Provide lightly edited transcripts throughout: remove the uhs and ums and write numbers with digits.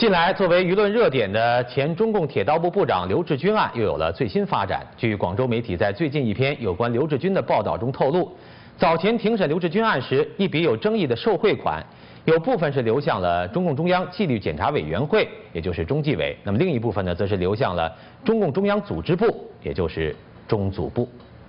近来，作为舆论热点的前中共铁道部部长刘志军案又有了最新发展。据广州媒体在最近一篇有关刘志军的报道中透露，早前庭审刘志军案时，一笔有争议的受贿款，有部分是流向了中共中央纪律检查委员会，也就是中纪委；那么另一部分呢，则是流向了中共中央组织部，也就是中组部。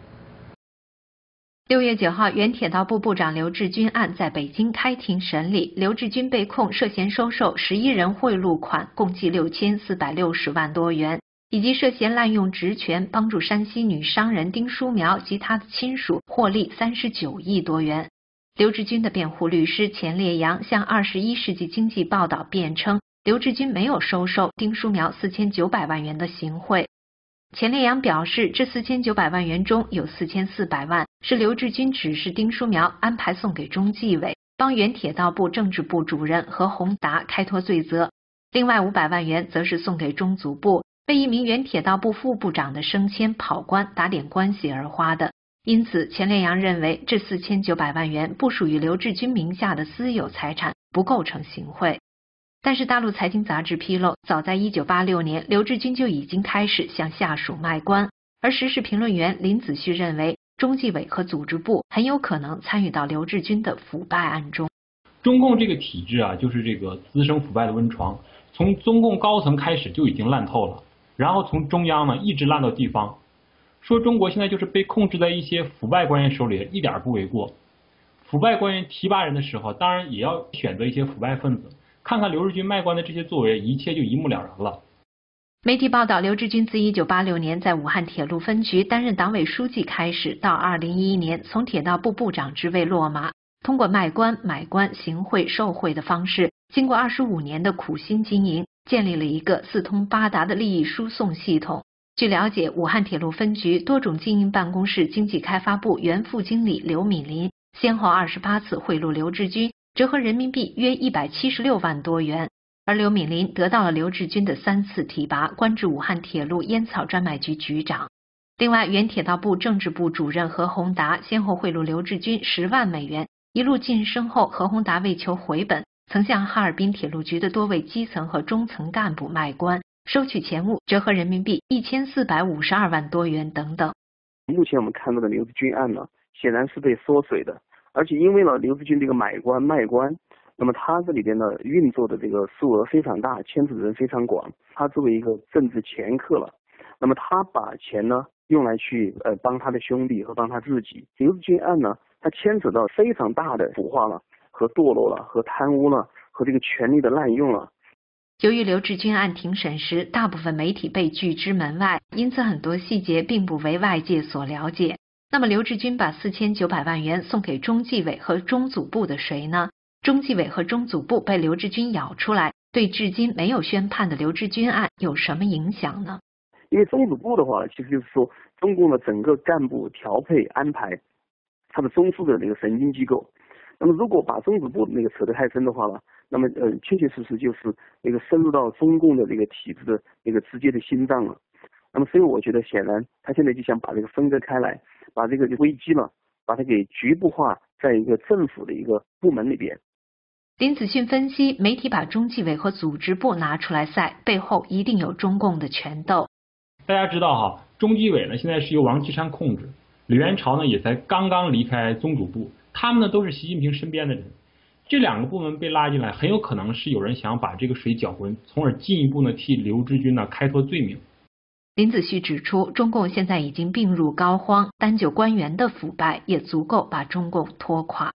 6月9号，原铁道部部长刘志军案在北京开庭审理。刘志军被控涉嫌收受11人贿赂款，共计6460万多元，以及涉嫌滥用职权帮助山西女商人丁书苗及他的亲属获利39亿多元。刘志军的辩护律师钱烈阳向21世纪经济报道辩称，刘志军没有收受丁书苗4900万元的行贿。钱烈阳表示，这4900万元中有4400万是刘志军指示丁书苗安排送给中纪委，帮原铁道部政治部主任何宏达开脱罪责，另外500万元则是送给中组部，为一名原铁道部副部长的升迁跑官打点关系而花的。因此，钱烈阳认为这4900万元不属于刘志军名下的私有财产，不构成行贿。但是大陆财经杂志披露，早在1986年，刘志军就已经开始向下属卖官，而时事评论员林子旭认为，中纪委和组织部很有可能参与到刘志军的腐败案中。 中共这个体制啊，就是这个滋生腐败的温床，从中共高层开始就已经烂透了，然后从中央呢一直烂到地方。说中国现在就是被控制在一些腐败官员手里，一点不为过。腐败官员提拔人的时候，当然也要选择一些腐败分子。看看刘志军卖官的这些作为，一切就一目了然了。 媒体报道，刘志军自1986年在武汉铁路分局担任党委书记开始，到2011年从铁道部部长职位落马，通过卖官、买官、行贿、受贿的方式，经过25年的苦心经营，建立了一个四通八达的利益输送系统。据了解，武汉铁路分局多种经营办公室经济开发部原副经理刘敏林，先后28次贿赂刘志军，折合人民币约176万多元，而刘敏林得到了刘志军的3次提拔，官至武汉铁路烟草专卖局局长。另外，原铁道部政治部主任何宏达先后贿赂刘志军10万美元，一路晋升后，何宏达为求回本，曾向哈尔滨铁路局的多位基层和中层干部卖官，收取钱物，折合人民币1452万多元等等。 目前我们看到的刘志军案呢，显然是被缩水的。而且因为呢，刘志军这个买官卖官，那么他这里边呢运作的这个数额非常大，牵扯的人非常广。他作为一个政治掮客了，那么他把钱呢用来去帮他的兄弟和帮他自己。刘志军案呢，它牵扯到非常大的腐化了，和堕落了，和贪污了，和这个权力的滥用了。 由于刘志军案庭审时，大部分媒体被拒之门外，因此很多细节并不为外界所了解。那么刘志军把4900万元送给中纪委和中组部的谁呢？中纪委和中组部被刘志军咬出来，对至今没有宣判的刘志军案有什么影响呢？ 因为中组部的话，其实就是说中共的整个干部调配安排，它的中枢的那个神经机构。那么如果把中组部那个扯得太深的话呢，那么确确实实就是那个深入到中共的这个体制的那个直接的心脏了。那么所以我觉得显然他现在就想把这个分割开来，把这个危机呢，把它给局部化在一个政府的一个部门里边。 林子训分析，媒体把中纪委和组织部拿出来赛，背后一定有中共的权斗。 大家知道哈，中纪委呢现在是由王岐山控制，李元朝呢也才刚刚离开中组部，他们呢都是习近平身边的人。这2个部门被拉进来，很有可能是有人想把这个水搅浑，从而进一步呢替刘志军呢开脱罪名。 林子旭指出，中共现在已经病入膏肓，单就官员的腐败也足够把中共拖垮。